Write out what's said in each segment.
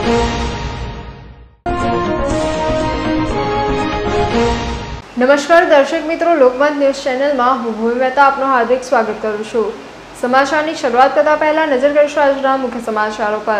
नमस्कार दर्शक मित्रों, लोकमत न्यूज चैनल में हूँ भूमि मेहता आपનું हार्दिक स्वागत करूँ છું। સમાચારની શરૂઆત કરતા પહેલા નજર કરીશું આજના મુખ્ય સમાચારો પર।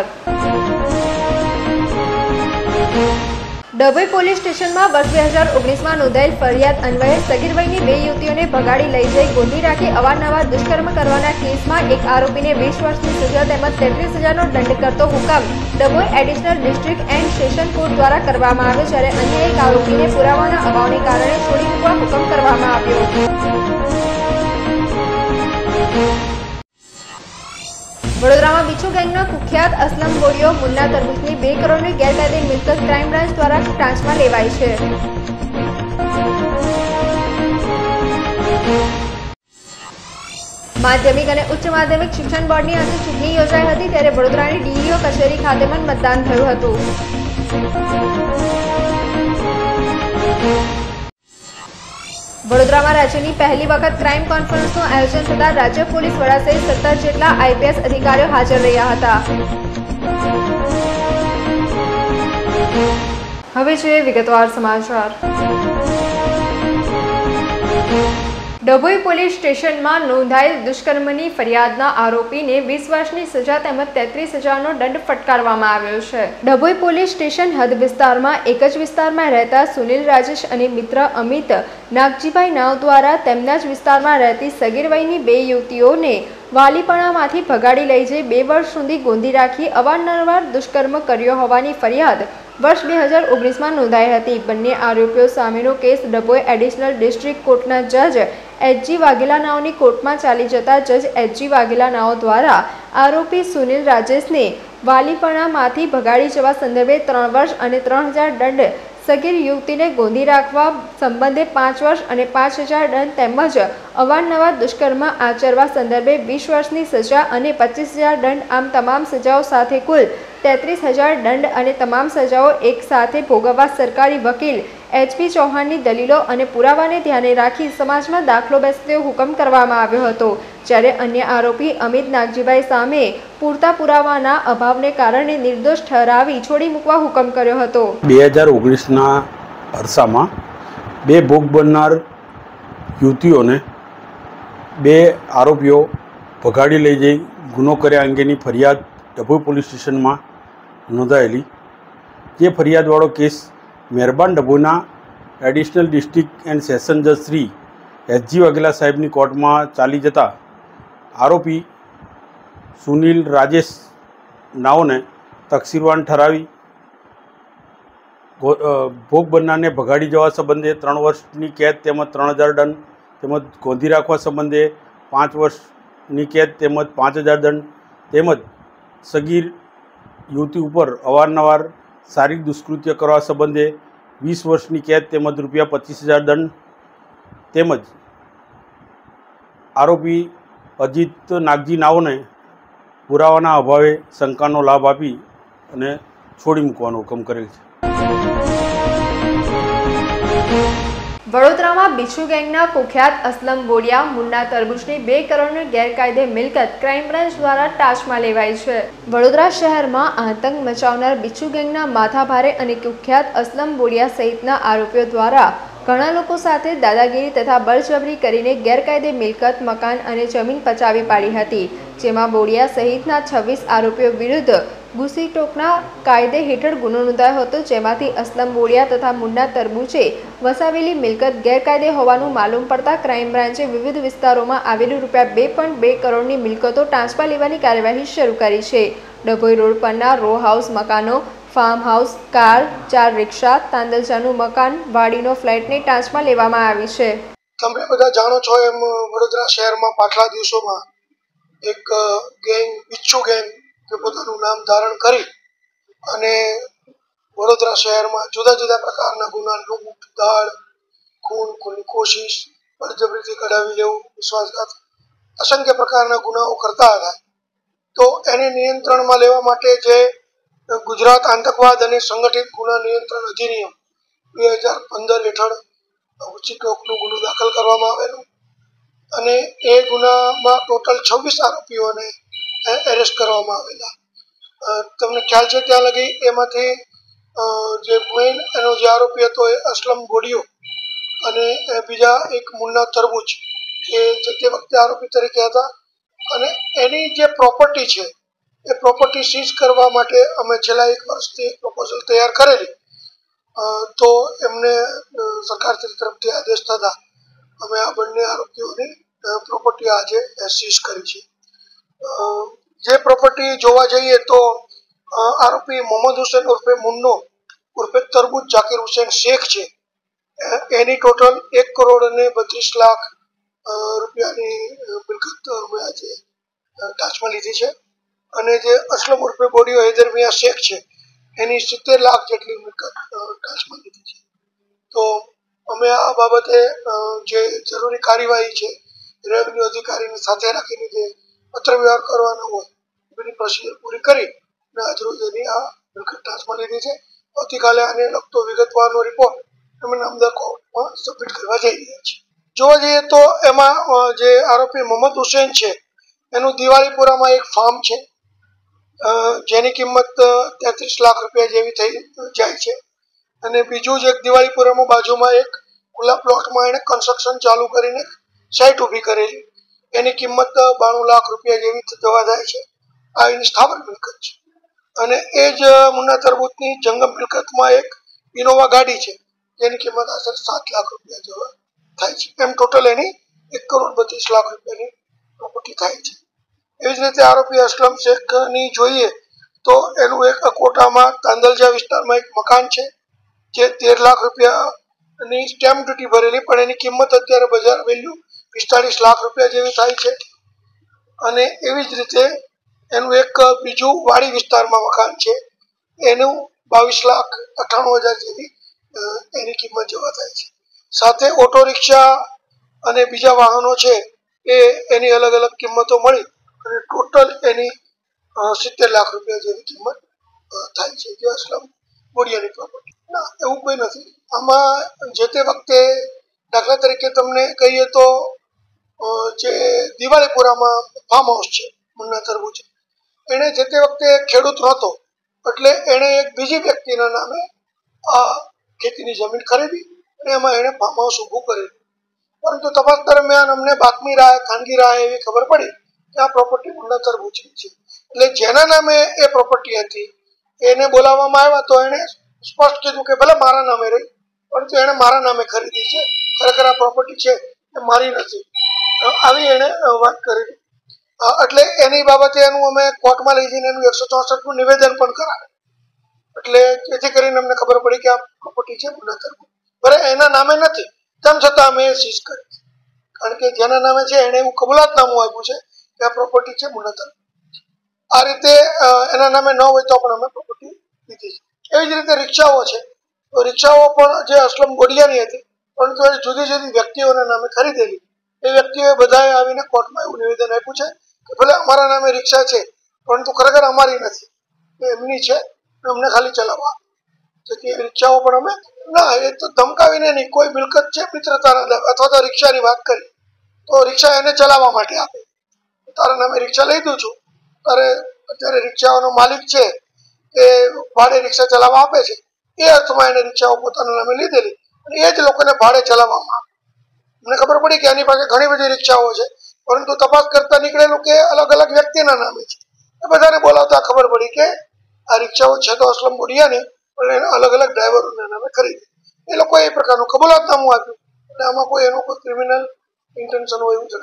ડભોઈ પોલીસ સ્ટેશનમાં વર્ષ 2019માં નોંધાયેલ ફરિયાદ અન્વયે સગીર વયની બે યુવતીઓને ભગાડી લઈ જઈ ગોંધી રાખી અવારનવાર દુષ્કર્મ કરવાના કેસમાં એક આરોપીને 20 વર્ષની સજા તેમજ 33,000નો દંડ કરતો હુકમ Dabhoi additional district and session court દ્વારા કરવામાં આવ્યો, જ્યારે અન્ય એક આરોપીને પુરાવાના અભાવને કારણે છોડી મૂકવા હુકમ કરવામાં આવ્યો। વડોદરામાં બિચ્છુ ગેંગના કુખ્યાત અસલમ બોડિયો મુન્ના તરબૂચની 2 કરોડની ગેરકાયદે મિલકત ક્રાઇમ બ્રાન્ચ દ્વારા ટ્રાન્સમાં લેવાઈ છે। માધ્યમિક અને ઉચ્ચ માધ્યમિક શિક્ષણ બોર્ડની આજે ચૂંટણી યોજાઈ હતી, ત્યારે વડોદરાની ડીઈઓ કચેરી ખાતે પણ મતદાન થયું હતું। વડોદરામાં રાજ્યની પહેલી વખત ક્રાઇમ કોન્ફરન્સનું આયોજન થતા રાજ્ય પોલીસ વડા સહિત 17 જેટલા આઈપીએસ અધિકારીઓ હાજર રહ્યા હતા। હવે જોઈએ વિગતવાર સમાચાર। ડભોઈ પોલીસ સ્ટેશનમાં નોંધાયેલ દુષ્કર્મની ફરિયાદના આરોપીને 20 વર્ષની સજા તેમજ 33,000નો દંડ ફટકારવામાં આવ્યો છે। ડભોઈ પોલીસ સ્ટેશન હદ વિસ્તારમાં એક જ વિસ્તારમાં રહેતા સુનિલ રાજેશ અને મિત્ર અમિત નાગજીભાઈ નાવ દ્વારા તેમના જ વિસ્તારમાં રહેતી સગીર વયની બે યુવતીઓને વાલીપણામાંથી ભગાડી લઈ જઈ 2 વર્ષ સુધી ગોંધી રાખી અવારનવાર દુષ્કર્મ કર્યો હોવાની ફરિયાદ વર્ષ 2019માં નોંધાઈ હતી। બંને આરોપીઓ સામેનો કેસ ડભોઈ એડિશનલ ડિસ્ટ્રિક્ટ કોર્ટના જજ એચજી વાઘેલા નાઓની કોર્ટમાં ચાલી જતા જજ એચજી વાઘેલા નાઓ દ્વારા આરોપી સુનિલ રાજેશને વાલીપણામાંથી ભગાડી જવા સંદર્ભે 3 વર્ષ અને 3,000 દંડ, સગીર યુવતીને ગોંધી રાખવા સંબંધે 5 વર્ષ અને 5,000 દંડ તેમજ અવારનવાર દુષ્કર્મ આચરવા સંદર્ભે 20 વર્ષની સજા અને 25,000 દંડ, આમ તમામ સજાઓ સાથે કુલ 33,000 દંડ અને તમામ સજાઓ એક સાથે ભોગવવા સરકારી વકીલ એચપી ચૌહાણની દલીલો અને પુરાવાને ધ્યાને રાખી સમાજમાં દાખલો બેસતો હુકમ કરવામાં આવ્યો હતો, જ્યારે અન્ય આરોપી અમિત નાગજીભાઈ સામે પૂરતા પુરાવાના અભાવને કારણે નિર્દોષ ઠરાવી છોડી મૂકવા હુકમ કર્યો હતો। 2019ના અરસામાં 2 ભોગ બનનાર યુવતીઓને 2 આરોપીઓ ભગાડી લઈ જઈ ગુનો કર્યા અંગેની ફરિયાદ ડભોઈ પોલીસ સ્ટેશનમાં નોંધાયેલી। જે ફરિયાદવાળો કેસ મહેરબાન ડભોઈના એડિશનલ ડિસ્ટ્રિક્ટ એન્ડ સેશન જજ શ્રી એચજી વાઘેલા સાહેબની કોર્ટમાં ચાલી જતા આરોપી સુનિલ રાજેશ નાઓને તકસીરવાન ઠરાવી ભોગ બનનારને ભગાડી જવા સંબંધે 3 વર્ષની કેદ તેમજ 3,000 દંડ તેમજ ગોંધી રાખવા સંબંધે 5 વર્ષની કેદ તેમજ 5,000 દંડ તેમજ સગીર યુવતી ઉપર અવારનવાર શારીરિક દુષ્કૃત્ય કરવા સંબંધે 20 વર્ષની કેદ તેમજ ₹25,000 દંડ તેમજ આરોપી અજીત નાગજી નાઓને પુરાવાના અભાવે શંકાનો લાભ આપી અને છોડી મૂકવાનો હુકમ કરેલ છે। વડોદરામાં બિચ્છુ ગેંગના કુખ્યાત અસલમ બોડિયા મુન્ના તરબૂચની 2 કરોડની ગેરકાયદે મિલકત ક્રાઇમ બ્રાન્ચ દ્વારા ટાંચમાં લેવાઈ છે। વડોદરા શહેરમાં આતંક મચાવનાર બિચ્છુ ગેંગના માથાભારે અને કુખ્યાત અસલમ બોડિયા સહિતના આરોપીઓ દ્વારા ઘણા લોકો સાથે દાદાગીરી તથા બળજબરી કરીને ગેરકાયદે મિલકત, મકાન અને જમીન પચાવી પાડી હતી, જેમાં બોડિયા સહિતના 26 આરોપીઓ વિરુદ્ધ ગુસીટોકના કાયદે હેઠળ ગુનો નોંધાયો હતો, જેમાંથી અસલમ બોડિયા તથા મુન્ના તરબૂચે વસાવેલી મિલકત ગેરકાયદે હોવાનું માલુમ પડતા ક્રાઇમ બ્રાન્ચે વિવિધ વિસ્તારોમાં આવેલી ₹2.2 કરોડની મિલકતો ટાંચમાં લેવાની કાર્યવાહી શરૂ કરી છે। ડભોઈ રોડ પરના રો હાઉસ મકાનો, ફાર્મ હાઉસ, કાર, 4 રિક્ષા, તાંદલજાનું મકાન, વાડીનો ફ્લેટને ટાંચમાં લેવામાં આવી છે। તમે બધા જાણો છો એમ વડોદરા શહેરમાં પાછલા દિવસોમાં એક ગેંગ બિચ્છુ ગેંગ કે પોતાનું નામ ધારણ કરી અને વડોદરા શહેરમાં જુદા જુદા પ્રકારના ગુના, લૂંટ, દાળ, ખૂનની કોશિશ, બળજબરીથી કઢાવી લેવું, વિશ્વાસઘાત, અસંખ્ય પ્રકારના ગુનાઓ કરતા હતા। તો એને નિયંત્રણમાં લેવા માટે જે ગુજરાત આતંકવાદ અને સંગઠિત ગુના નિયંત્રણ અધિનિયમ 2015 હેઠળ ગુનો દાખલ કરવામાં આવેલો અને એ ગુનામાં ટોટલ 26 આરોપીઓને એરેસ્ટ કરવામાં આવેલા। તમને ખ્યાલ છે ત્યાં લગી એમાંથી જે મેઇન એનો જે આરોપી હતો એ અસલમ ગોડિયો અને બીજા એક મુન્ના તરબૂચ એ તે વખતે આરોપી તરીકે હતા અને એની જે પ્રોપર્ટી છે એ પ્રોપર્ટી સીઝ કરવા માટે અમે છેલ્લા 1 વર્ષથી પ્રપોઝલ તૈયાર કરેલી, તો એમને સરકાર તરફથી આદેશ થતા અમે આ બંને આરોપીઓની પ્રોપર્ટી આજે સીઝ કરી છે. જે પ્રોપર્ટી જોવા જઈએ તો આરોપી મોહમ્મદ હુસેન ઉર્ફે મુન્નો ઉર્ફે તરબૂચ જાકીર હુસેન શેખ છે, એની ટોટલ 1,32,00,000 રૂપિયાની મિલકત અમે આજે ટાચમાં લીધી છે અને જે અસલમ ઉર્ફે ગોડિયો હૈદર મિયા શેખ છે એની 70 લાખ જેટલી મિલકત ટાચમાં લીધી છે. તો અમે આ બાબતે જે જરૂરી કાર્યવાહી છે રેવન્યુ અધિકારીની સાથે રાખીને જે પત્ર વ્યવહાર કરવાનો હોય એની પ્રોસિજર પૂરી કરી અને આજરોજ એની આ મિલકત ટાચમાં લીધી છે. આવતીકાલે આને લગતો વિગતવારનો રિપોર્ટ અમે નામદાર કોર્ટમાં સબમિટ કરવા જઈ રહ્યા છીએ. જોવા જઈએ તો એમાં જે આરોપી મોહમ્મદ હુસેન છે એનું દિવાળીપુરામાં એક ફાર્મ છે જેની કિંમત 33 લાખ રૂપિયા જેવી થઈ જાય છે અને બીજું જ એક દિવાળીપુરામાં બાજુમાં એક ખુલ્લા પ્લોટમાં એણે કન્સ્ટ્રક્શન ચાલુ કરીને સાઇટ ઊભી કરેલી, એની કિંમત 92 લાખ રૂપિયા જેવી થવા જાય છે. આ એની સ્થાવર મિલકત છે અને એ જ મુન્ના તરબૂચની જંગમ મિલકતમાં એક ઇનોવા ગાડી છે જેની કિંમત આશરે 7 લાખ રૂપિયા જેવા થાય છે. એમ ટોટલ એની 1,32,00,000 રૂપિયાની પ્રોપર્ટી થાય છે. એવી જ રીતે આરોપી અસલમ શેખની જોઈએ તો એનું એક અકોટામાં તાંદલજા વિસ્તારમાં એક મકાન છે જે 13 લાખ રૂપિયાની સ્ટેમ્પ ડ્યુટી ભરેલી, પણ એની કિંમત અત્યારે બજાર વેલ્યુ 45 લાખ રૂપિયા જેવી થાય છે. અને એવી જ રીતે એનું એક બીજું વાડી વિસ્તારમાં મકાન છે, એનું 22,98,000 જેવી એની કિંમત જેવા થાય છે. સાથે ઓટો રિક્ષા અને બીજા વાહનો છે એની અલગ અલગ કિંમતો મળી અને ટોટલ એની 70 લાખ રૂપિયા જેવી કિંમત થાય છે જે અસલમ ગોડિયાની પ્રોપર્ટી. ના, એવું કોઈ નથી. આમાં જે તે વખતે દાખલા તરીકે તમને કહીએ તો જે દિવાળીપુરામાં ફાર્મ હાઉસ છે મુન્ના તરબૂચ, એણે જે તે વખતે ખેડૂત નહોતો એટલે એણે એક બીજી વ્યક્તિના નામે આ ખેતીની જમીન ખરીદી અને એમાં એણે ફાર્મ હાઉસ ઊભું કરેલું. પરંતુ તપાસ દરમિયાન અમને બાતમી રાહે ખાનગી રાહે એવી ખબર પડી કે આ પ્રોપર્ટી મુન્ના તરબૂચની છે. એટલે જેના નામે એ પ્રોપર્ટી હતી એને બોલાવવામાં આવ્યા તો એણે સ્પષ્ટ કીધું કે ભલે મારા નામે રહી, પરંતુ એણે મારા નામે ખરીદી છે, ખરેખર આ પ્રોપર્ટી છે એ મારી નથી, આવી એણે વાત કરી. એટલે એની બાબતે એનું અમે કોર્ટમાં લઈ જઈને એનું 164નું નિવેદન પણ કરાવ્યું. એટલે જેથી કરીને અમને ખબર પડી કે આ પ્રોપર્ટી છે મુન્ના તરબૂચ, ભલે એના નામે નથી તેમ છતાં અમે સીઝ કરી, કારણ કે જેના નામે છે એણે એવું કબૂલાતનામું આપ્યું છે કે આ પ્રોપર્ટી છે મુન્ના તરબૂચ. આ રીતે એના નામે ન હોય તો પણ અમે પ્રોપર્ટી લીધી છે. એવી જ રીતે રિક્ષાઓ છે, તો રિક્ષાઓ પણ જે અસલમ ગોડિયાની હતી પરંતુ એ જુદી જુદી વ્યક્તિઓના નામે ખરીદેલી. એ વ્યક્તિઓએ બધાએ આવીને કોર્ટમાં એવું નિવેદન આપ્યું છે કે ભલે અમારા નામે રિક્ષા છે પરંતુ ખરેખર અમારી નથી, એ એમની છે, અમને ખાલી ચલાવવા. જેથી એ રિક્ષાઓ પણ અમે ના, એ તો ધમકાવીને નહીં, કોઈ મિલકત છે મિત્રતાના અથવા તો રિક્ષાની વાત કરી તો રિક્ષા એને ચલાવવા માટે આપે. તારા નામે રિક્ષા લઈ દઉં છું, તારે અત્યારે રિક્ષાઓનો માલિક છે એ ભાડે રિક્ષા ચલાવવા આપે છે, એ અર્થમાં એને રિક્ષાઓ પોતાના નામે લીધેલી અને એ જ લોકોને ભાડે ચલાવવામાં આવે. મને ખબર પડી કે એની પાસે ઘણી બધી રિક્ષાઓ છે પરંતુ તપાસ કરતા નીકળેલું કે અલગ અલગ વ્યક્તિના નામે છે. એ બધાને બોલાવતા ખબર પડી કે આ રિક્ષાઓ છે તો અસલમ ગોડિયાની, પણ એને અલગ અલગ ડ્રાઈવરોના નામે ખરીદી. એ લોકોએ એ પ્રકારનું કબૂલાતનામું આપ્યું એટલે આમાં કોઈ એનો કોઈ ક્રિમિનલ ઇન્ટેન્શન હોય એવું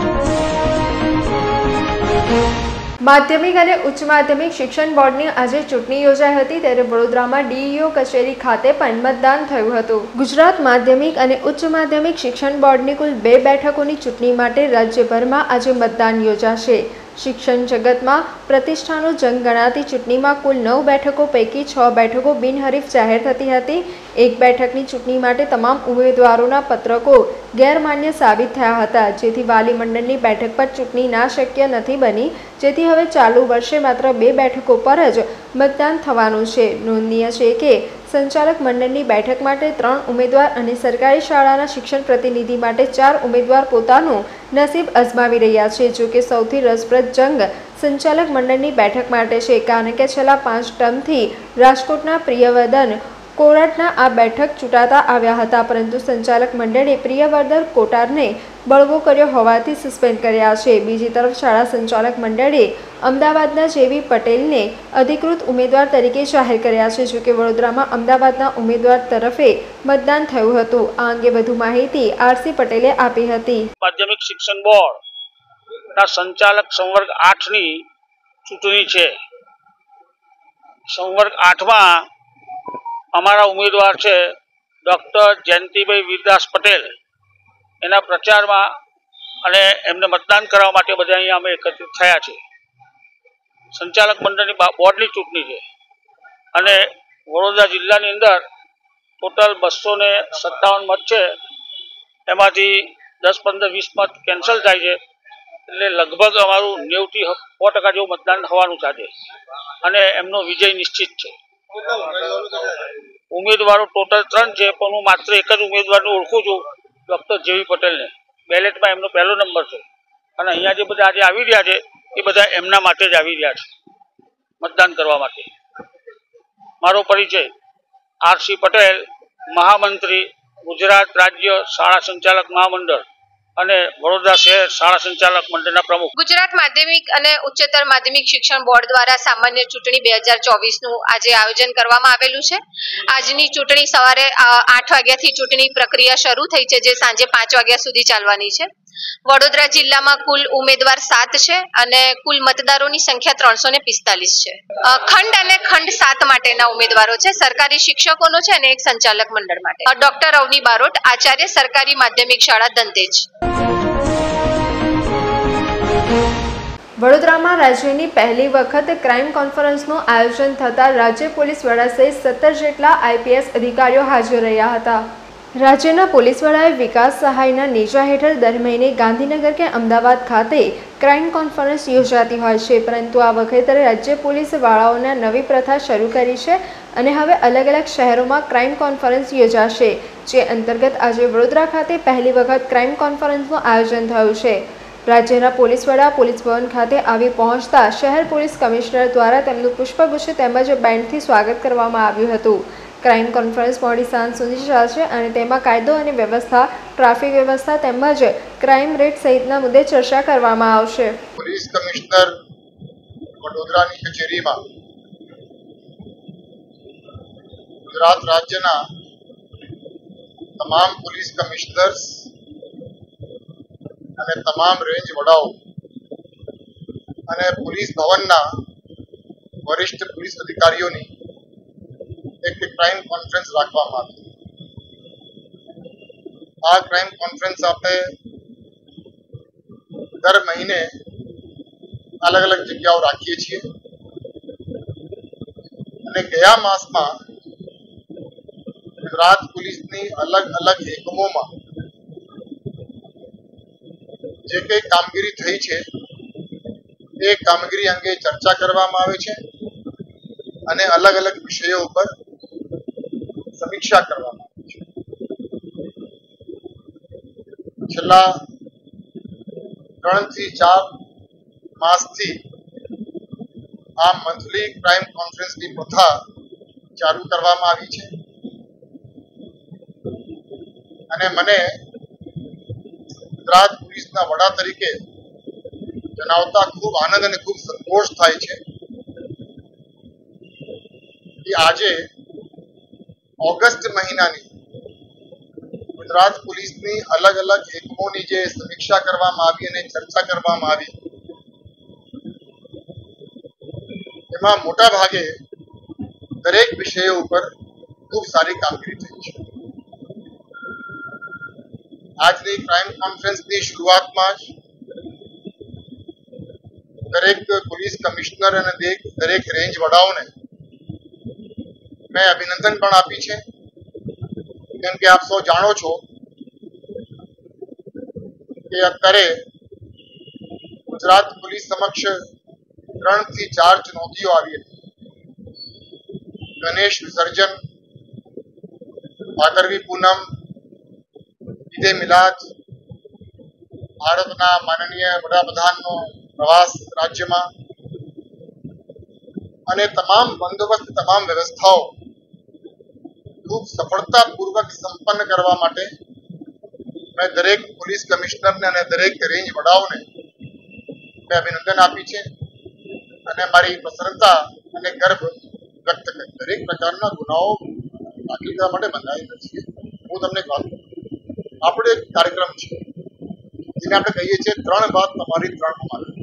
જણાવ્યું. માધ્યમિક અને ઉચ્ચ માધ્યમિક શિક્ષણ બોર્ડની આજે ચૂંટણી યોજાઈ હતી, ત્યારે વડોદરામાં ડીઈઓ કચેરી ખાતે પણ મતદાન થયું હતું. ગુજરાત માધ્યમિક અને ઉચ્ચ માધ્યમિક શિક્ષણ બોર્ડની કુલ 2 બેઠકોની ચૂંટણી માટે રાજ્યભરમાં આજે મતદાન યોજાશે. શિક્ષણ જગતમાં પ્રતિષ્ઠાનો જંગ ગણાતી ચૂંટણીમાં કુલ 9 બેઠકો પૈકી 6 બેઠકો બિનહરીફ જાહેર થતી હતી. 1 બેઠકની ચૂંટણી માટે તમામ ઉમેદવારોના પત્રકો ગેરમાન્ય સાબિત થયા હતા, જેથી વાલી મંડળની બેઠક પર ચૂંટણી ના શક્ય નથી બની, જેથી હવે ચાલુ વર્ષે માત્ર 2 બેઠકો પર જ મતદાન થવાનું છે. નોંધનીય છે કે સંચાલક મંડળની બેઠક માટે 3 ઉમેદવાર અને સરકારી શાળાના શિક્ષણ પ્રતિનિધિ માટે 4 ઉમેદવાર પોતાનું નસીબ અજમાવી રહ્યા છે. જો કે સૌથી રસપ્રદ જંગ સંચાલક મંડળની બેઠક માટે છે, કારણ કે છેલ્લા 5 ટર્મથી રાજકોટના પ્રિયવર્ધન કોરાટના આ બેઠક ચૂંટાતા આવ્યા હતા, પરંતુ સંચાલક મંડળે પ્રિયવર્ધન કોટારને બળવો કર્યો હોવાથી સસ્પેન્ડ કર્યા છે. બીજી તરફ શાળા સંચાલક મંડળે અમદાવાદના જેવી પટેલને અધિકૃત ઉમેદવાર તરીકે જાહેર કર્યા છે. જોકે વડોદરામાં અમદાવાદના ઉમેદવાર તરફે મતદાન થયું હતું. આ અંગે વધુ માહિતી આરસી પટેલે આપી હતી. માધ્યમિક શિક્ષણ બોર્ડના સંચાલક સંવર્ગ 8ની ચૂંટણી છે. સંવર્ગ 8માં અમારા ઉમેદવાર છે ડૉક્ટર જયંતિભાઈ વીરદાસ પટેલ. એના પ્રચારમાં અને એમને મતદાન કરવા માટે બધા અહીંયા અમે એકત્રિત થયા છે. સંચાલક મંડળની બોર્ડની ચૂંટણી છે અને વડોદરા જિલ્લાની અંદર ટોટલ 257 મત છે. એમાંથી 10, 15, 20 મત કેન્સલ થાય છે, એટલે લગભગ અમારું 90% જેવું મતદાન થવાનું છે અને એમનો વિજય નિશ્ચિત છે. ઉમેદવારો ટોટલ 3 છે, પણ હું માત્ર એક જ ઉમેદવારને ઓળખું છું, ડૉક્ટર જેવી પટેલને. બેલેટમાં એમનો પહેલો નંબર છે અને અહીંયા જે બધા આજે આવી રહ્યા છે એ બધા એમના માટે જ આવી રહ્યા છે મતદાન કરવા માટે. મારો પરિચય આરસી પટેલ, મહામંત્રી, ગુજરાત રાજ્ય શાળા સંચાલક મહામંડળ અને વડોદરા શહેર શાળા સંચાલક મંડળના પ્રમુખ. ગુજરાત માધ્યમિક અને ઉચ્ચતર માધ્યમિક શિક્ષણ બોર્ડ દ્વારા સામાન્ય ચૂંટણી 2024નું આજે આયોજન કરવામાં આવેલું છે. આજની ચૂંટણી સવારે 8 વાગ્યાથી ચૂંટણી પ્રક્રિયા શરૂ થઈ છે, જે સાંજે 5 વાગ્યા સુધી ચાલવાની છે. વડોદરા જિલ્લામાં કુલ ઉમેદવાર 7 છે અને કુલ મતદારોની સંખ્યા 345 છે. ખંડ અને ખંડ 7 માટેના ઉમેદવારો છે. સરકારી શિક્ષકોનો છે અને એક સંચાલક મંડળ માટે. ડોક્ટર અવની બારોટ, આચાર્ય, સરકારી માધ્યમિક શાળા દંતેજ. વડોદરામાં રાજ્યની પહેલી વખત ક્રાઇમ કોન્ફરન્સનું આયોજન થતાં રાજ્ય પોલીસ વડા સહિત 17 જેટલા આઈપીએસ અધિકારીઓ હાજર રહ્યા હતા. રાજ્યના પોલીસ વડાએ વિકાસ સહાયના નેજા હેઠળ દર મહિને ગાંધીનગર કે અમદાવાદ ખાતે ક્રાઇમ કોન્ફરન્સ યોજાતી હોય છે, પરંતુ આ વખતે રાજ્ય પોલીસ વડાઓના નવી પ્રથા શરૂ કરી છે અને હવે અલગ અલગ શહેરોમાં ક્રાઇમ કોન્ફરન્સ યોજાશે, જે અંતર્ગત આજે વડોદરા ખાતે પહેલી વખત ક્રાઇમ કોન્ફરન્સનું આયોજન થયું છે. રાજ્યના પોલીસ વડા પોલીસ ભવન ખાતે આવી પહોંચતા શહેર પોલીસ કમિશનર દ્વારા તેમનું પુષ્પગુચ્છ તેમજ બેન્ડથી સ્વાગત કરવામાં આવ્યું હતું. ક્રાઇમ કોન્ફરન્સ મોડી સાંજ સુધી ચાલશે અને તેમાં કાયદો અને વ્યવસ્થા, ટ્રાફિક વ્યવસ્થા તેમજ ક્રાઇમ રેટ સહિતના મુદ્દે ચર્ચા કરવામાં આવશે. પોલીસ કમિશનર વડોદરાની કચેરીમાં ગુજરાત રાજ્યના તમામ પોલીસ કમિશનર્સ અને તમામ રેન્જ વડાઓ અને પોલીસ ભવનના વરિષ્ઠ પોલીસ અધિકારીઓની એક ક્રાઇમ કોન્ફરન્સ રાખવામાં આવી. આ ક્રાઇમ કોન્ફરન્સ આપણે દર મહિને અલગ અલગ જગ્યાઓ રાખીએ છીએ અને ગયા માસમાં ગુજરાત પોલીસની અલગ અલગ એકમોમાં જે કંઈ કામગીરી થઈ છે એ કામગીરી અંગે ચર્ચા કરવામાં આવે છે અને અલગ અલગ વિષયો ઉપર સમીક્ષા કરવામાં આવે છે. છેલ્લા 3 થી 4 માસથી આ મંથલી ક્રાઇમ કોન્ફરન્સની પ્રથા ચાલુ કરવામાં આવી છે અને મને ગુજરાત પોલીસના વડા તરીકે જણાવતા ખૂબ આનંદ અને ખૂબ સંતોષ થાય છે કે આજે ઓગસ્ટ મહિનાની ગુજરાત પોલીસની અલગ અલગ એકમોની જે સમીક્ષા કરવામાં આવી અને ચર્ચા કરવામાં આવી, એમાં મોટા ભાગે દરેક વિષયો ઉપર ખૂબ સારી કામગીરી થઈ છે. આજની ક્રાઇમ કોન્ફરન્સની શરૂઆતમાં જ દરેક પોલીસ કમિશનર અને દરેક રેન્જ વડાઓને મેં અભિનંદન પણ આપી છે, કેમ કે આપ સૌ જાણો છો કે અત્યારે ગુજરાત પોલીસ સમક્ષ 3 થી 4 ચુનૌતીઓ આવી હતી. ગણેશ વિસર્જન, ભાદરવી પૂનમ, ઈદે મિલાદ, ભારતના માનનીય વડાપ્રધાનનો પ્રવાસ રાજ્યમાં, અને તમામ બંદોબસ્ત તમામ વ્યવસ્થાઓ ખૂબ સફળતાપૂર્વક સંપન્ન કરવા માટે મેં દરેક પોલીસ કમિશનરને અને દરેક રેન્જ વડાઓને મેં અભિનંદન આપી છે અને મારી પ્રસન્નતા અને ગર્વ વ્યક્ત કરી. દરેક પ્રકારના ગુનાઓ દાખલ કરવા માટે બંધાયેલા છીએ. હું તમને એક વાત કરું, આપણો એક કાર્યક્રમ છે જેને આપણે કહીએ છીએ 3 વાત તમારી 3 અમારી.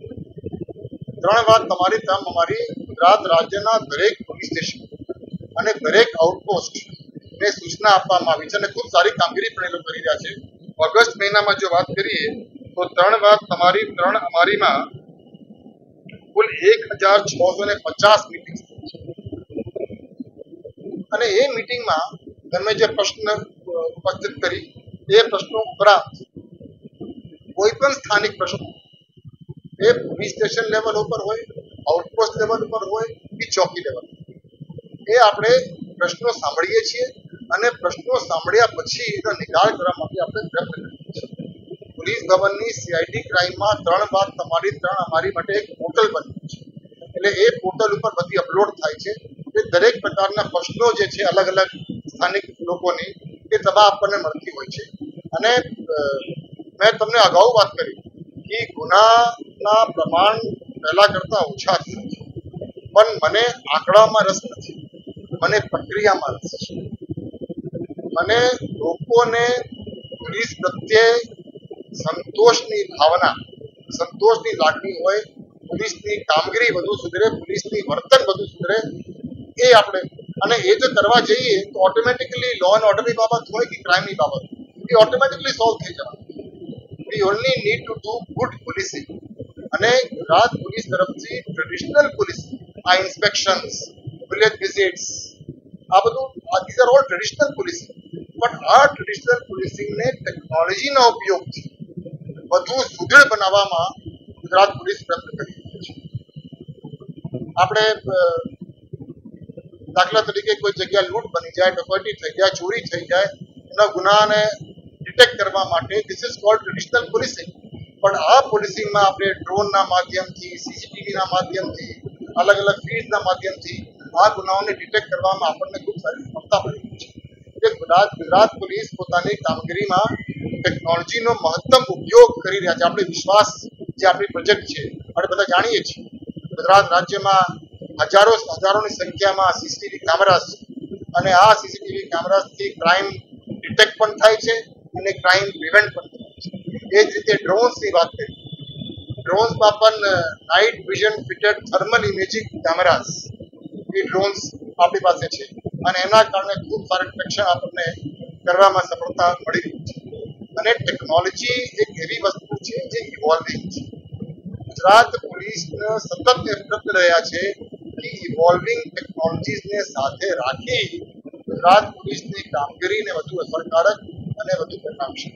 3 વાત તમારી 3 અમારી ગુજરાત રાજ્યના દરેક પોલીસ સ્ટેશન અને દરેક આઉટપોસ્ટ ને સૂચના આપવામાં આવી છે અને ખૂબ સારી કામગીરી પણ એ લોકો કરી રહ્યા છે. ઓગસ્ટ મહિનામાં જો વાત કરીએ તો 3 વાત તમારી 3 અમારીમાં કુલ 1650 મીટિંગ અને એ મીટિંગમાં તમે જે પ્રશ્ન ઉપસ્થિત કરી એ પ્રશ્નો ઉપરાંત કોઈ પણ સ્થાનિક પ્રશ્નો એ પોલીસ સ્ટેશન લેવલ ઉપર હોય, આઉટપોસ્ટ લેવલ ઉપર હોય કે ચોકી લેવલ, એ આપણે પ્રશ્નો સાંભળીએ છીએ અને પ્રશ્નો સાંભળ્યા પછી એનો નિકાલ કરવા માટે આપણે પ્રયત્ન કરીએ છીએ. પોલીસ ભવનની સીઆઈડી ક્રાઇમમાં 3 વાત તમારી 3 અમારી માટે એક પોર્ટલ બન્યું છે. એટલે એ પોર્ટલ ઉપર બધી અપલોડ થાય છે. એ દરેક પ્રકારના પ્રશ્નો જે છે અલગ અલગ સ્થાનિક લોકોની એ તમામ આપણને મળતી હોય છે. અને મેં તમને અગાઉ વાત કરી કે ગુનાના પ્રમાણ પહેલા કરતા ઓછા થયા છે, પણ મને આંકડામાં રસ નથી, મને પ્રક્રિયામાં રસ છે. મને લોકોને પોલીસ પ્રત્યે સંતોષની ભાવના, સંતોષની લાગણી હોય, પોલીસની કામગીરી વધુ સુધરે, પોલીસની વર્તન વધુ સુધરે, એ આપણે અને એ જો કરવા જઈએ તો ઓટોમેટિકલી લો એન્ડ ઓર્ડરની બાબત હોય કે ક્રાઇમની બાબત એ ઓટોમેટિકલી સોલ્વ થઈ જવાનું. We only need to do good policing. અને ગુજરાત પોલીસ તરફથી ટ્રેડિશનલ પોલીસિંગ, આ ઇન્સ્પેક્શન્સ, વિલેજ વિઝિટ્સ, આ બધું these are all traditional policing. પણ આ ટ્રેડિશનલ પોલીસિંગને ટેકનોલોજીના ઉપયોગથી વધુ સુદૃઢ બનાવવામાં ગુજરાત પોલીસ પ્રયત્ન કરી રહી છે. આપણે દાખલા તરીકે કોઈ જગ્યા લૂંટ બની જાય, ડકૈતી થઈ જાય, ચોરી થઈ જાય, એના ગુનાને ડિટેક્ટ કરવા માટે this is called traditional policing. પણ આ પોલીસિંગમાં આપણે ડ્રોનના માધ્યમથી, સીસીટીવીના માધ્યમથી, અલગ અલગ ફીડના માધ્યમથી આ ગુનાઓને ડિટેક્ટ કરવામાં આપણને ખૂબ સારી સફળતા મળી છે. ગુજરાત પોલીસ પોતાની કામગીરીમાં ટેકનોલોજીનો મહત્તમ ઉપયોગ કરી રહ્યા છે. આપણે વિશ્વાસ જે આપણી પ્રોજેક્ટ છે આપણે બધા જાણીએ છીએ, ગુજરાત રાજ્યમાં હજારોની સંખ્યામાં સીસીટીવી કેમેરાસ અને આ સીસીટીવી કેમેરાસથી ક્રાઇમ ડિટેક્ટ પણ થાય છે અને ક્રાઇમ પ્રિવેન્ટ પણ થાય છે. એ જ રીતે ડ્રોન્સની વાત કરીએ, ડ્રોન્સમાં પણ night vision fitted thermal imaging cameras એ ડ્રોન્સ આપણી પાસે છે અને એના કારણે ખૂબ સારું ડિટેક્શન આપણને કરવામાં સફળતા મળી રહી છે. અને ટેકનોલોજી એક એવી વસ્તુ છે જે ઇવોલ્વિંગ છે. ગુજરાત પોલીસ સતત પ્રયત્ન રહ્યા છે કે ઇવોલ્વિંગ ટેકનોલોજીસને સાથે રાખી ગુજરાત પોલીસની કામગીરીને વધુ અસરકારક અને વધુ પરિણામશીલ.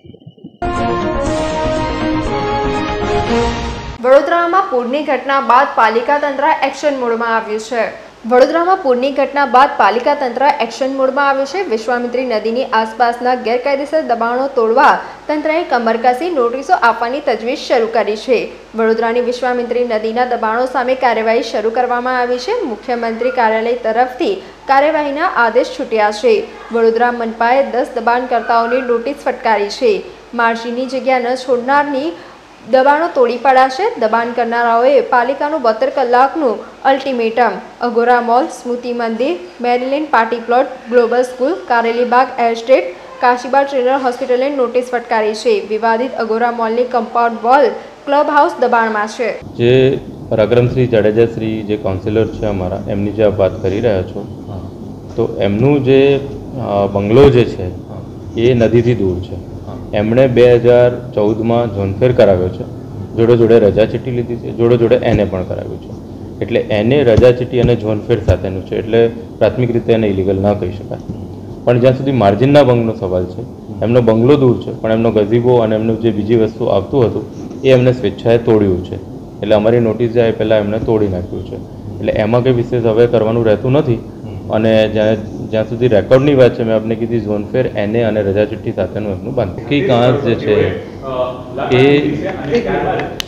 વડોદરામાં પૂરની ઘટના બાદ પાલિકા તંત્ર એક્શન મોડમાં આવ્યું છે. વડોદરામાં પૂરની ઘટના બાદ પાલિકા તંત્ર એક્શન મોડમાં આવ્યું છે. વિશ્વામિત્રી નદીની આસપાસના ગેરકાયદેસર દબાણો તોડવા તંત્રએ કમર કસી નોટિસો આપવાની તજવીજ શરૂ કરી છે. વડોદરાની વિશ્વામિત્રી નદીના દબાણો સામે કાર્યવાહી શરૂ કરવામાં આવી છે. મુખ્યમંત્રી કાર્યાલય તરફથી કાર્યવાહીના આદેશ છૂટ્યા છે. વડોદરા મનપાએ 10 દબાણકર્તાઓની નોટિસ ફટકારી છે. માર્ચીની જગ્યા ન છોડનારની દબાણો તોડી પડાશે. દબાણ કરનારાઓએ પાલિકાનું 72 કલાકનું ultimatum Agora mall, Smriti Mandir, Maryland party plot, global school, Karelibaug estate, Kashibaug trainer હોસ્પિટલને નોટિસ ફટકારી છે. વિવાદિત અગોરા મોલની કમ્પાઉન્ડ વોલ ક્લબ હાઉસ દબાણમાં છે. જે પરાક્રમશ્રી જાડેજાશ્રી જે કાઉન્સિલર છે અમારા, એમની જે આપ વાત કરી રહ્યા છો, તો એમનું જે બંગલો જે છે એ નદીથી દૂર છે. એમણે 2014માં ઝોનફેર કરાવ્યો છે, જોડે જોડે રજા ચીઠ્ઠી લીધી છે, જોડે જોડે એને પણ કરાવ્યું છે. એટલે એને રજા ચીઠ્ઠી અને ઝોનફેર સાથેનું છે, એટલે પ્રાથમિક રીતે એને ઇલીગલ ન કહી શકાય. પણ જ્યાં સુધી માર્જિનના બંગનો સવાલ છે, એમનો બંગલો દૂર છે, પણ એમનો ગઝીબો અને એમનું જે બીજી વસ્તુ આવતું હતું એ એમને સ્વેચ્છાએ તોડ્યું છે. એટલે અમારી નોટિસ જાય પહેલાં એમણે તોડી નાખ્યું છે. એટલે એમાં કંઈ વિશેષ હવે કરવાનું રહેતું નથી. અને જ્યાં સુધી રેકોર્ડની વાત છે, મેં આપને કીધી ઝોનફેર એને અને રજા ચિઠ્ઠી સાથેનું એમનું બાંધકામ. કી કાંસ જે છે એ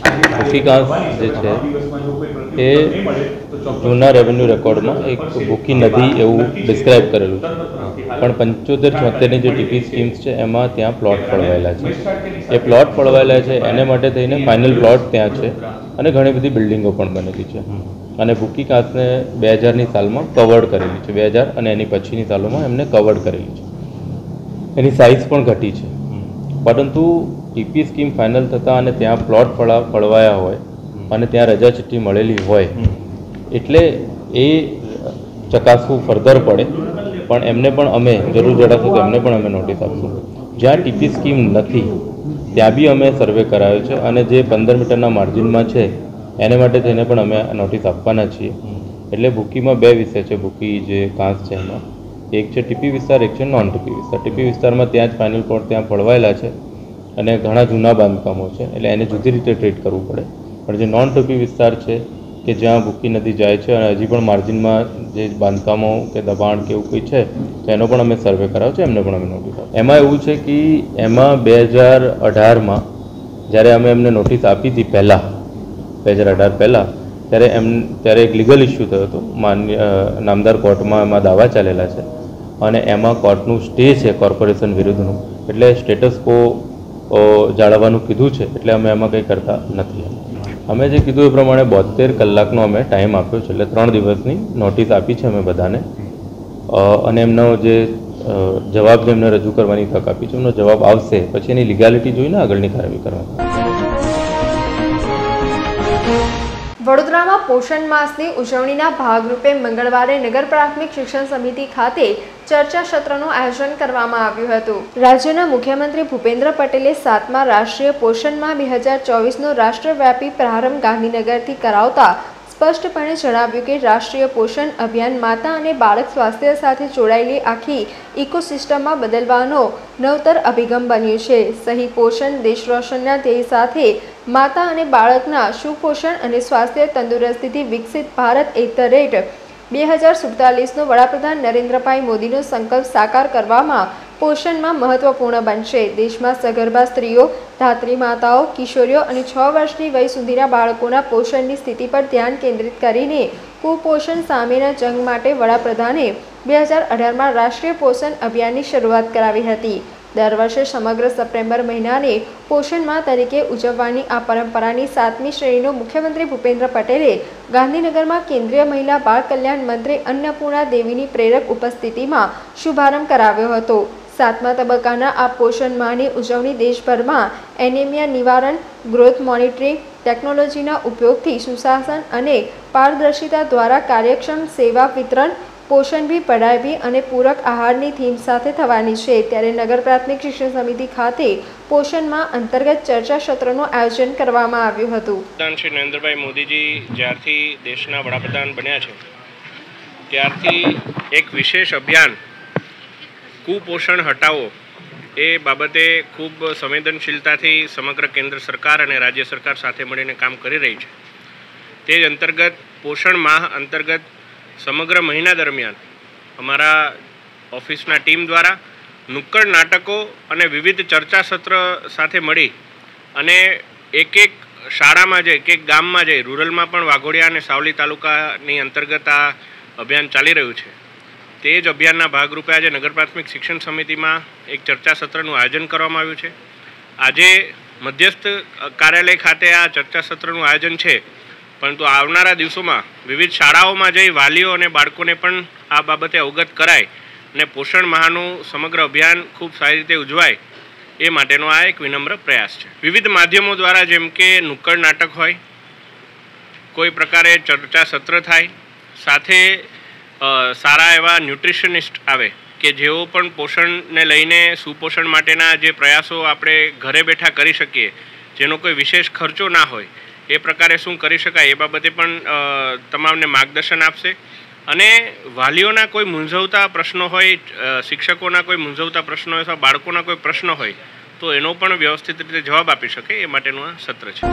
ભૂકી કાંસ જે છે એ જૂના રેવન્યુ રેકોર્ડમાં એક ભૂકી નદી એવું ડિસ્ક્રાઇબ કરેલું છે, પણ 75-76ની જે ટીપી સ્કીમ્સ છે એમાં ત્યાં પ્લોટ પડવાયેલા છે. એ પ્લોટ પડવાયેલા છે એને માટે થઈને ફાઇનલ પ્લોટ ત્યાં છે અને ઘણી બધી બિલ્ડિંગો પણ બનેલી છે. અને ભૂકી કાંસને 2000ની સાલમાં કવર્ડ કરેલી છે, 2000 અને એની પછીની સાલોમાં એમને કવર્ડ કરેલી છે. એની સાઇઝ પણ ઘટી છે, પરંતુ ટીપી સ્કીમ ફાઇનલ થતાં અને ત્યાં પ્લોટ પડવાયા હોય અને ત્યાં રજા ચિઠ્ઠી મળેલી હોય એટલે એ ચકાસવું ફર્ધર પડે. પણ એમને પણ અમે જરૂર જણાશું તો એમને પણ અમે નોટિસ આપશું. જ્યાં ટીપી સ્કીમ નથી ત્યાં બી અમે સર્વે કરાયો છે અને જે 15 મીટરના માર્જિનમાં છે એને માટે થઈને પણ અમે નોટિસ આપવાના છીએ. એટલે ભૂકીમાં 2 વિષય છે. ભૂકી જે કાંસ છે એમાં એક છે ટીપી વિસ્તાર, એક છે નોન ટીપી વિસ્તાર. ટીપી વિસ્તારમાં ત્યાં જ ફાઇનલ પ્લોટ ત્યાં પડવાયેલા છે અને ઘણા જૂના બાંધકામો છે એટલે એને જુદી રીતે ટ્રીટ કરવું પડે. પણ જે નોન ટીપી વિસ્તાર છે કે જ્યાં ભૂકી નદી જાય છે અને હજી પણ માર્જિનમાં જે બાંધકામો કે દબાણ કે એવું કંઈ છે તો એનો પણ અમે સર્વે કરાવ્યો છે, એમને પણ અમે નોટિસ આપી. એમાં એવું છે કે એમાં 2018માં જ્યારે અમે એમને નોટિસ આપી હતી પહેલાં 2018 પહેલાં ત્યારે એક લીગલ ઇસ્યુ થયો હતો. નામદાર કોર્ટમાં એમાં દાવા ચાલેલા છે અને એમાં કોર્ટનું સ્ટે છે કોર્પોરેશન વિરુદ્ધનું, એટલે સ્ટેટસ કો જાળવવાનું કીધું છે એટલે અમે એમાં કંઈ કરતા નથી. અમે જે કીધું એ પ્રમાણે 72 કલાકનો અમે ટાઈમ આપ્યો છે, એટલે 3 દિવસની નોટિસ આપી છે અમે બધાને અને એમનો જે જવાબ જે એમને રજૂ કરવાની તક આપી છે એમનો જવાબ આવશે પછી એની લીગાલિટી જોઈને આગળની કાર્યવાહી કરવાની. વડોદરામાં પોષણ માસની ઉજવણીના ભાગરૂપે મંગળવારે નગર પ્રાથમિક શિક્ષણ સમિતિ ખાતે ચર્ચા સત્રનું આયોજન કરવામાં આવ્યું હતું. રાજ્યના મુખ્યમંત્રી ભૂપેન્દ્ર પટેલે 7મા રાષ્ટ્રીય પોષણ માહ 2024નો રાષ્ટ્રવ્યાપી પ્રારંભ ગાંધીનગરથી કરાવતા સ્પષ્ટપણે જણાવ્યું કે રાષ્ટ્રીય પોષણ અભિયાન માતા અને બાળક સ્વાસ્થ્ય સાથે જોડાયેલી આખી ઇકોસિસ્ટમમાં બદલવાનો નવતર અભિગમ બન્યું છે. સહી પોષણ દેશ રોશનના ધ્યેય સાથે માતા અને બાળકના સુપોષણ અને સ્વાસ્થ્ય તંદુરસ્તીથી વિકસિત ભારત @2047નો વડાપ્રધાન નરેન્દ્રભાઈ મોદીનો સંકલ્પ સાકાર કરવામાં પોષણમાં મહત્વપૂર્ણ બનશે. દેશમાં સગર્ભા સ્ત્રીઓ, ધાત્રી માતાઓ, કિશોરીઓ અને 6 વર્ષની વય સુધીના બાળકોના પોષણની સ્થિતિ પર ધ્યાન કેન્દ્રિત કરીને કુપોષણ સામેના જંગ માટે વડાપ્રધાને 2018માં રાષ્ટ્રીય પોષણ અભિયાનની શરૂઆત કરાવી હતી. દર વર્ષે સમગ્ર સપ્ટેમ્બર મહિનાને પોષણ માહ તરીકે ઉજવવાની આ પરંપરાની 7મી શ્રેણીનો મુખ્યમંત્રી ભૂપેન્દ્ર પટેલે ગાંધીનગરમાં કેન્દ્રીય મહિલા બાળ કલ્યાણ મંત્રી અન્નપૂર્ણા દેવીની પ્રેરક ઉપસ્થિતિમાં શુભારંભ કરાવ્યો હતો. 7મા તબક્કાના આ પોષણ માહની ઉજવણી દેશભરમાં એનિમિયા નિવારણ, ગ્રોથ મોનિટરિંગ, ટેકનોલોજીના ઉપયોગથી સુશાસન અને પારદર્શિતા દ્વારા કાર્યક્ષમ સેવા વિતરણ, પોષણ ભી પઢાઈ ભી અને પૂરક આહારની થીમ સાથે થવાની છે. ત્યારે નગર પ્રાથમિક શિક્ષણ સમિતિ ખાતે પોષણ માહ અંતર્ગત ચર્ચા સત્રનું આયોજન કરવામાં આવ્યું હતું. શ્રી નરેન્દ્રભાઈ મોદીજી જ્યારથી દેશના વડાપ્રધાન બન્યા છે ત્યારથી એક વિશેષ અભિયાન કુપોષણ હટાવો એ બાબતે ખૂબ સંવેદનશીલતાથી સમગ્ર કેન્દ્ર સરકાર અને રાજ્ય સરકાર સાથે મળીને કામ કરી રહી છે. તે જ અંતર્ગત પોષણ માહ અંતર્ગત સમગ્ર મહિના દરમિયાન અમારા ઓફિસના ટીમ દ્વારા નુક્કડ નાટકો અને વિવિધ ચર્ચા સત્ર સાથે મળી અને એક શાળામાં જઈ, એક ગામમાં જઈ, રૂરલમાં પણ વાઘોડિયા અને સાવલી તાલુકાની અંતર્ગત આ અભિયાન ચાલી રહ્યું છે. તે જ અભિયાનના ભાગરૂપે આજે નગર પ્રાથમિક શિક્ષણ સમિતિમાં એક ચર્ચા સત્રનું આયોજન કરવામાં આવ્યું છે. આજે મધ્યસ્થ કાર્યાલય ખાતે આ ચર્ચા સત્રનું આયોજન છે, પરંતુ આવનારા દિવસોમાં વિવિધ શાળાઓમાં જઈ વાલીઓ અને બાળકોને પણ આ બાબતે અવગત કરાય અને પોષણ માહનું સમગ્ર અભિયાન ખૂબ સારી રીતે ઉજવાય એ માટેનો આ એક વિનમ્ર પ્રયાસ છે. વિવિધ માધ્યમો દ્વારા જેમ કે નુક્કડ નાટક હોય, કોઈ પ્રકારે ચર્ચા સત્ર થાય, સાથે સારા એવા ન્યુટ્રિશનિસ્ટ આવે કે જેઓ પણ પોષણને લઈને સુપોષણ માટેના જે પ્રયાસો આપણે ઘરે બેઠા કરી શકીએ, જેનો કોઈ વિશેષ ખર્ચો ના હોય, એ પ્રકારે શું કરી શકાય એ બાબતે પણ તમામને માર્ગદર્શન આપશે. અને વાલીઓના કોઈ મૂંઝવતા પ્રશ્નો હોય, શિક્ષકોના કોઈ મૂંઝવતા પ્રશ્નો હોય અથવા બાળકોના કોઈ પ્રશ્નો હોય તો એનો પણ વ્યવસ્થિત રીતે જવાબ આપી શકે એ માટેનું આ સત્ર છે.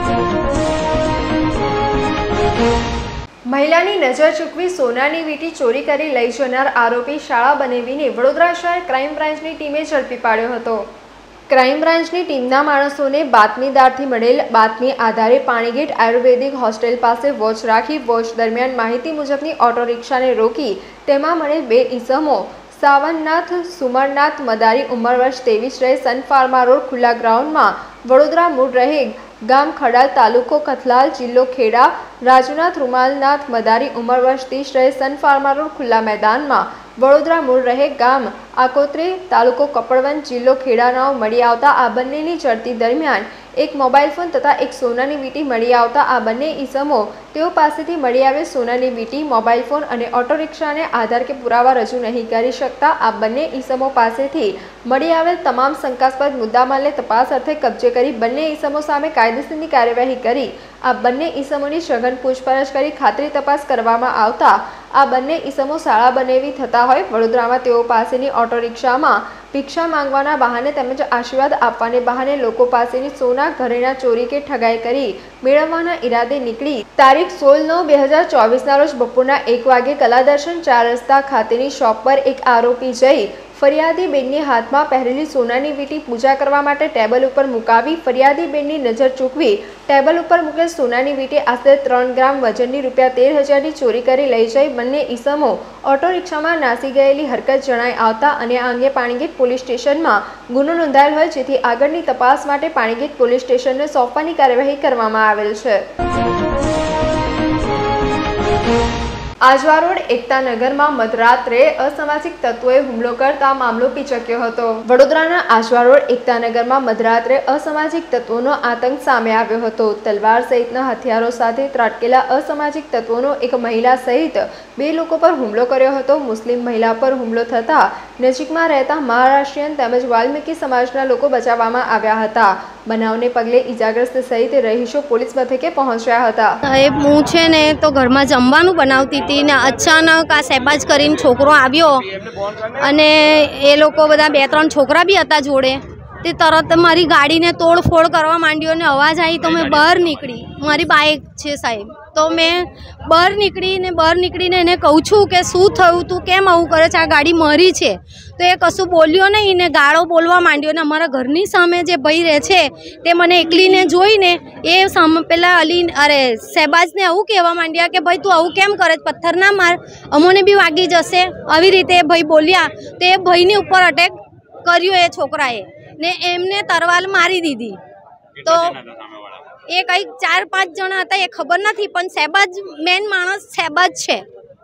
મહિલાની નજર ચૂકવી સોનાની વીંટી ચોરી કરી લઈ જનાર આરોપી શાળા બનાવીને વડોદરા શહેર ક્રાઇમ બ્રાન્ચની ટીમે ઝડપી પાડ્યો હતો. ક્રાઇમ બ્રાન્ચની ટીમના માણસોને બાતમીદારથી મળેલ બાતમી આધારે પાણીગેટ આયુર્વેદિક હોસ્ટેલ પાસે વોચ રાખી વોચ દરમિયાન માહિતી મુજબની ઓટો રિક્ષાને રોકી તેમાં મળેલ 2 ઈસમો સાવનનાથ સુમરનાથ મદારી ઉંમર વર્ષ 23 રહે સન ફાર્મા રોડ ખુલ્લા ગ્રાઉન્ડમાં વડોદરા મૂળ રહે ગામ ખડાલ તાલુકો કથલાલ જિલ્લો ખેડા રાજુનાથ રૂમાલનાથ મદારી ઉંમર વર્ષ 30 રહે સન ફાર્મા રોડ ખુલ્લા મેદાનમાં વડોદરા મૂળ રહે ગામ આકોત્રી તાલુકો કપડવંજ જિલ્લો ખેડાનાઓ મળી આવતા આ બંનેની ઝડપી દરમિયાન એક મોબાઈલ ફોન તથા એક સોનાની વીંટી મળી આવતા આ બંને ઈસમો તેઓ પાસેથી મળી આવેલ સોનાની વીંટી મોબાઈલ ફોન અને ઓટો રિક્ષાને આધાર કે પુરાવા રજૂ નહીં કરી શકતા આ બંને ઈસમો પાસેથી મળી આવેલ તમામ શંકાસ્પદ મુદ્દામાલને તપાસ અર્થે કબજે કરી બંને ઈસમો સામે કાયદેસરની કાર્યવાહી કરી આ બંને ઈસમોની સઘન પૂછપરછ કરી ખાતરી તપાસ કરવામાં આવતા આ બંને ઈસમો શાળા બનેવી થતા હોય વડોદરામાં તેઓ પાસેની ઓટો રિક્ષામાં ભિક્ષા માંગવાના બહાને તેમજ આશીર્વાદ આપવાને બહાને લોકો પાસેની સોના ઘરેણા ચોરી કે ઠગાઈ કરી મેળવવાના ઈરાદે નીકળી તારીખ 16/9/2024ના રોજ બપોરના 1 વાગે કલાદર્શન 4 રસ્તા ખાતેની શોપ પર એક આરોપી જઈ ફરિયાદી બેનની હાથમાં પહેરેલી સોનાની વીંટી પૂજા કરવા માટે ટેબલ ઉપર મુકાવી ફરિયાદી બેનની નજર ચૂકવી ટેબલ ઉપર મૂકેલ સોનાની વીંટી આશરે 3 ગ્રામ વજનની ₹13,000ની ચોરી કરી લઈ જઈ બંને ઈસમો ઓટો રિક્ષામાં નાસી ગયેલી હરકત જણાઈ આવતા અને આ અંગે પાણીગેટ પોલીસ સ્ટેશનમાં ગુનો નોંધાયેલ હોય જેથી આગળની તપાસ માટે પાણીગેટ પોલીસ સ્ટેશનને સોંપવાની કાર્યવાહી કરવામાં આવેલ છે। આજવા રોડ એકતાનગરમાં મધરાત્રે અસામાજિક તત્વોએ હુમલો કરતા મામલો પીચક્યો હતો। વડોદરાના આજવા રોડ એકતાનગરમાં મધરાત્રે અસામાજિક તત્વોનો આતંક સામે આવ્યો હતો। તલવાર સહિતના હથિયારો સાથે ત્રાટકેલા અસામાજિક તત્વોનો એક મહિલા સહિત 2 લોકો પર હુમલો કર્યો હતો। મુસ્લિમ મહિલા પર હુમલો થતા નજીકમાં રહેતા મહારાષ્ટ્રીયન તેમજ વાલ્મીકી સમાજના લોકો બચાવવામાં આવ્યા હતા। બનાવને પગલે ઈજાગ્રસ્ત સહિત રહીશો પોલીસ મથકે પહોંચ્યા હતા। સાહેબ હું છે ને તો ઘરમાં જમવાનું બનાવતી હતી ને અચાનક આ શહેબાજ કરીને છોકરો આવ્યો અને એ લોકો બધા 2-3 છોકરા બી હતા જોડે તે તરત મારી ગાડીને તોડફોડ કરવા માંડ્યો અને અવાજ આવી તો મેં બહાર નીકળી મારી બાઇક છે સાહેબ તો મેં બહાર નીકળીને એને કહું છું કે શું થયું તું કેમ આવું કરે છે આ ગાડી મારી છે તો એ કશું બોલ્યો નહીં ને ગાળો બોલવા માંડ્યો ને અમારા ઘરની સામે જે ભાઈ રહે છે તે મને એકલીને જોઈને એ સામે પેલા શહેબાજને આવું કહેવા માંડ્યા કે ભાઈ તું આવું કેમ કરે પથ્થર ના માર અમોને બી વાગી જશે આવી રીતે ભાઈ બોલ્યા તો એ ભાઈની ઉપર અટેક કર્યો એ છોકરાએ ને એમને તરવાલ મારી દીધી તો એ કંઈક 4-5 જણા હતા એ ખબર નથી પણ શહેબાજ મેન માણસ શહેબાજ છે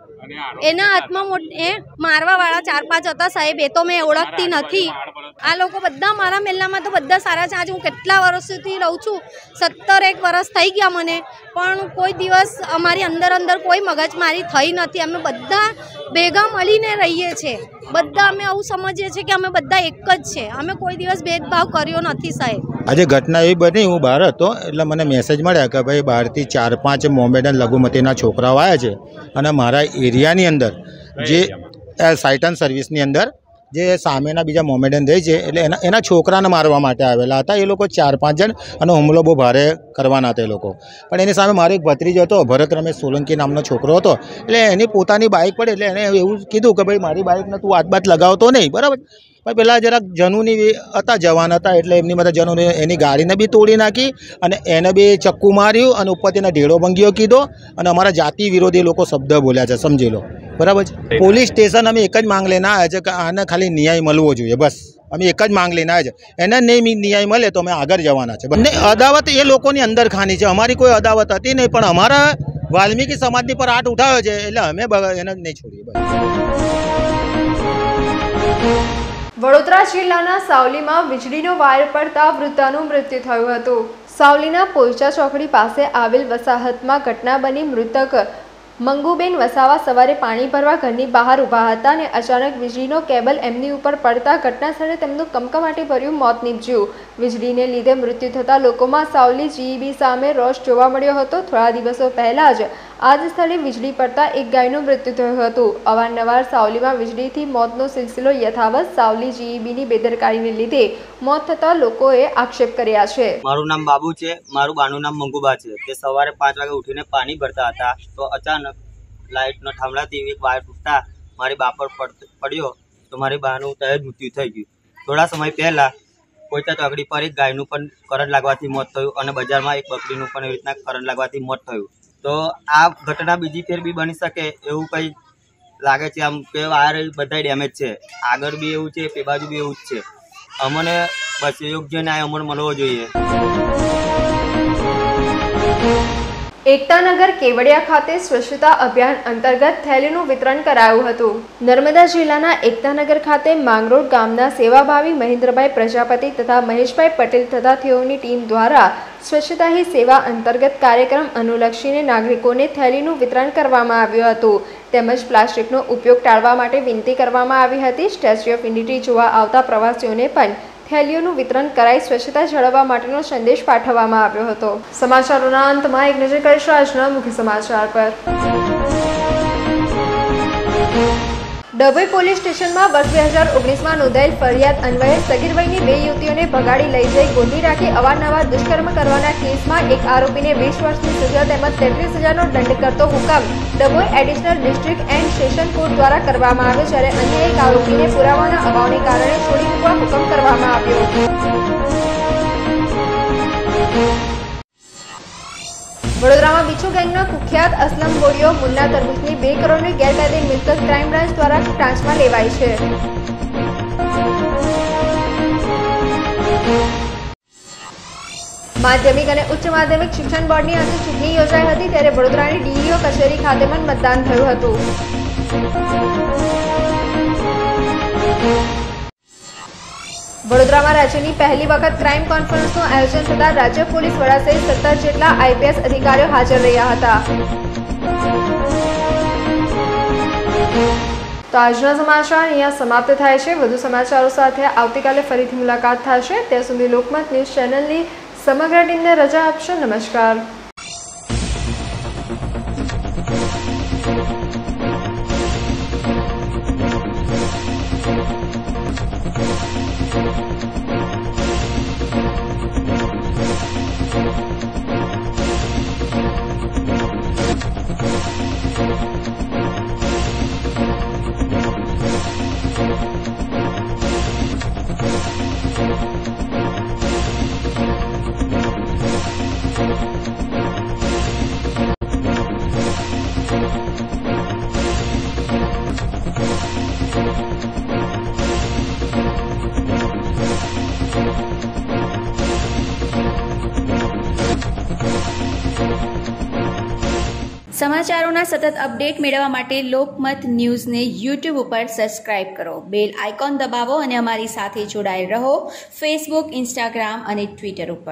એના હાથમાં મારવા વાળા 4-5 હતા સાહેબ એ તો મેં ઓળખતી નથી આ લોકો બધા મારા મહેલામાં તો બધા સારા છે આજે હું કેટલા વર્ષથી રહું છું 17-1 વર્ષ થઈ ગયા મને પણ કોઈ દિવસ અમારી અંદર કોઈ મગજમારી થઈ નથી અમે બધા ભેગા મળીને રહીએ છીએ બધા અમે આવું સમજીએ છીએ કે અમે બધા એક જ છે અમે કોઈ દિવસ ભેદભાવ કર્યો નથી સાહેબ। આજે ઘટના એવી બની હું બહાર હતો એટલે મને મેસેજ મળ્યા કે ભાઈ બહારથી 4-5 મોમેડન લઘુમતીના છોકરાઓ આવ્યા છે અને મારા એરિયાની અંદર જે સાયટન સર્વિસની અંદર જે સામેના બીજા મોમેડન રહે છે એટલે એના છોકરાને મારવા માટે આવેલા હતા એ લોકો 4-5 જણ અને હુમલો બહુ ભારે કરવાના હતા એ લોકો પણ એની સામે મારો એક ભત્રીજો હતો ભરત રમેશ સોલંકી નામનો છોકરો હતો એટલે એની પોતાની બાઇક પડે એટલે એને એવું કીધું કે ભાઈ મારી બાઇકને તું હાથ લગાવતો નહીં બરાબર પણ પેલા જરાક જનુની હતા જવાન હતા એટલે એમની બધા જનુની એની ગાડીને બી તોડી નાખી અને એને બી ચક્કુ માર્યું અને ઉપર તેના ઢેડો ભંગીઓ કીધો અને અમારા જાતિ વિરોધી લોકો શબ્દ બોલ્યા છે સમજી લો બરાબર છે। પોલીસ સ્ટેશન અમે એક જ માંગ લઈને આવ્યા છે કે આને ખાલી ન્યાય મળવો જોઈએ બસ અમે એક જ માંગ લઈને આવ્યા છે એને નહીં ન્યાય મળે તો અમે આગળ જવાના છે બંને અદાવત એ લોકોની અંદર ખાની છે અમારી કોઈ અદાવત હતી નહીં પણ અમારા વાલ્મીકી સમાજની પર હાથ ઉઠાવ્યો છે એટલે અમે એને નહીં છોડીએ બસ। વડોદરા જિલ્લાના સાવલીમાં વીજળીનો વાયર પડતા વૃદ્ધાનું મૃત્યુ થયું હતું। સાવલીના પોઈચા ચોકડી પાસે આવેલ વસાહતમાં ઘટના બની મૃતક મંગુબેન વસાવા સવારે પાણી ભરવા ઘરની બહાર ઊભા હતા અને અચાનક વીજળીનો કેબલ એમની ઉપર પડતા ઘટના સ્થળે તેમનું કમકમાટી ભર્યું મોત નીપજ્યું। વીજળીને લીધે મૃત્યુ થતા લોકોમાં સાવલી જીઈબી સામે રોષ જોવા મળ્યો હતો। થોડા દિવસો પહેલા જ આ જ સ્થળે વીજળી પડતા એક ગાયનું મૃત્યુ થયું હતું। અવારનવાર સાવલીમાં વીજળીથી મોતનો સિલસિલો યથાવત સાવલી જીઈબીની બેદરકારીને લીધે મોત થતા લોકોએ આક્ષેપ કર્યા છે। મારું નામ બાબુ છે મારું બાનું નામ મંગુબા છે તે સવારે 5 વાગે ઉઠીને પાણી ભરતા હતા તો અચાનક લાઇટનો થાંભલાથી એક વાયર તૂટતા મારી બા પર પડ્યો તો મારી બાનું તરત મૃત્યુ થઈ ગયું। થોડા સમય પહેલા પોચા ચોકડી પર એક ગાયનું પણ કરંટ લાગવાથી મોત થયું અને બજારમાં એક બકરીનું પણ એવી રીતના કરંટ લાગવાથી મોત થયું. તો આ ઘટના બીજી ફેર બી બની શકે એવું કંઈ લાગે છે. આમ કે વાયર બધા ડેમેજ છે, આગળ બી એવું છે, તે બાજુ બી એવું જ છે. અમને બસ યોગ્ય ન્યાય અમને મળવો જોઈએ. એકતાનગર કેવડિયા ખાતે સ્વચ્છતા અભિયાન અંતર્ગત થેલીનું વિતરણ કરાયું હતું. નર્મદા જિલ્લાના એકતાનગર ખાતે માંગરોળ ગામના સેવાભાવી મહેન્દ્રભાઈ પ્રજાપતિ તથા મહેશભાઈ પટેલ તથા તેઓની ટીમ દ્વારા સ્વચ્છતા હી સેવા અંતર્ગત કાર્યક્રમ અનુલક્ષીને નાગરિકોને થેલીનું વિતરણ કરવામાં આવ્યું હતું. તેમજ પ્લાસ્ટિકનો ઉપયોગ ટાળવા માટે વિનંતી કરવામાં આવી હતી. સ્ટેચ્યુ ઓફ યુનિટી જોવા આવતા પ્રવાસીઓને પણ થેલીઓનું વિતરણ કરાઈ સ્વચ્છતા જાળવવા માટેનો સંદેશ પાઠવવામાં આવ્યો હતો. સમાચારોના અંતમાં એક નજર કરીશું આજના મુખ્ય સમાચાર પર. ડભોઈ પોલીસ સ્ટેશનમાં વર્ષ 2019માં નોંધાયેલ ફરિયાદ અન્વયે સગીર વયની 2 યુવતીઓને ભગાડી લઈ જઈ ગોંધી રાખી અવારનવાર દુષ્કર્મ કરવાના કેસમાં એક આરોપીને 20 વર્ષની સજા તેમજ 33,000નો દંડ કરતો હુકમ Dabhoi additional district and session court દ્વારા કરવામાં આવ્યો, જ્યારે અન્ય એક આરોપીને પુરાવાના અભાવને કારણે છોડી મૂકવા હુકમ કરવામાં આવ્યો. વડોદરામાં બિચ્છુ ગેંગના કુખ્યાત અસલમ બોડિયો મુન્ના તરબૂચની 2 કરોડની ગેરકાયદે મિલકત ક્રાઇમ બ્રાન્ચ દ્વારા ટ્રાન્સમાં લેવાઈ છે. માધ્યમિક અને ઉચ્ચ માધ્યમિક શિક્ષણ બોર્ડની આજે ચૂંટણી યોજાઈ હતી, ત્યારે વડોદરાની ડીઈઓ કચેરી ખાતે પણ મતદાન થયું હતું. વડોદરામાં રાજ્યની પહેલી વખત ક્રાઇમ કોન્ફરન્સનું આયોજન થતાં રાજ્ય પોલીસ વડા સહિત 17 જેટલા આઈપીએસ અધિકારીઓ હાજર રહ્યા હતા. તો આજના સમાચાર અહીંયા સમાપ્ત થાય છે. વધુ સમાચારો સાથે આવતીકાલે ફરીથી મુલાકાત થશે. ત્યાં સુધી લોકમત ન્યૂઝ ચેનલની સમગ્ર ટીમને રજા આપશો. નમસ્કાર. સમાચારોના સતત અપડેટ મેળવવા માટે લોકમત ન્યૂઝને યુટ્યુબ ઉપર સબસ્ક્રાઇબ કરો, બેલ આઇકોન દબાવો અને અમારી સાથે જોડાયેલ રહો ફેસબુક, ઇન્સ્ટાગ્રામ અને ટ્વિટર ઉપર.